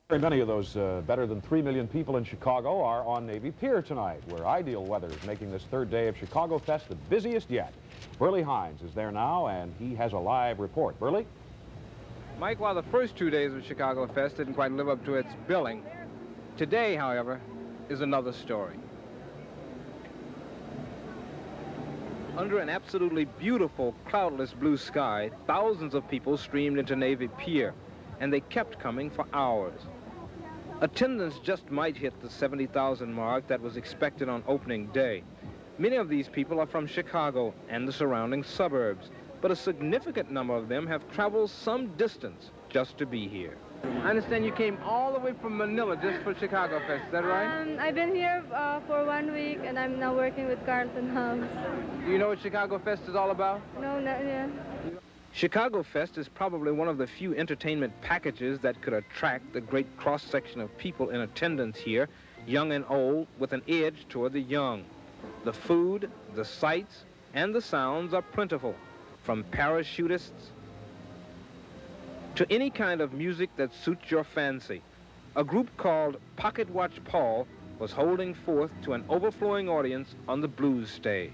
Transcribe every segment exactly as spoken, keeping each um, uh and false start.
Very many of those uh, better than three million people in Chicago are on Navy Pier tonight, where ideal weather is making this third day of ChicagoFest the busiest yet. Burleigh Hines is there now, and he has a live report. Burleigh? Mike, while the first two days of ChicagoFest didn't quite live up to its billing, today, however, is another story. Under an absolutely beautiful, cloudless blue sky, thousands of people streamed into Navy Pier, and they kept coming for hours. Attendance just might hit the seventy thousand mark that was expected on opening day. Many of these people are from Chicago and the surrounding suburbs, but a significant number of them have traveled some distance just to be here. I understand you came all the way from Manila just for ChicagoFest, is that right? Um, I've been here uh, for one week, and I'm now working with Carlton House. Do you know what ChicagoFest is all about? No, not yet. ChicagoFest is probably one of the few entertainment packages that could attract the great cross-section of people in attendance here, young and old, with an edge toward the young. The food, the sights, and the sounds are plentiful, from parachutists to any kind of music that suits your fancy. A group called Pocketwatch Paul was holding forth to an overflowing audience on the blues stage.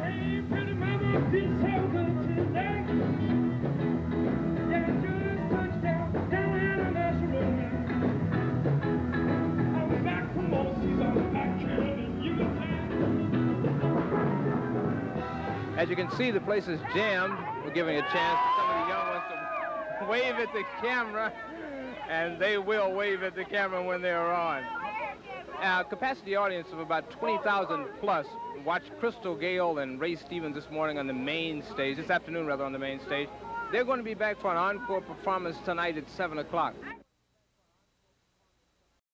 As you can see, the place is jammed. We're giving a chance to some of the young ones to wave at the camera, and they will wave at the camera when they're on. Our capacity audience of about twenty thousand plus watched Crystal, Gayle, and Ray Stevens this morning on the main stage, this afternoon rather, on the main stage. They're going to be back for an encore performance tonight at seven o'clock.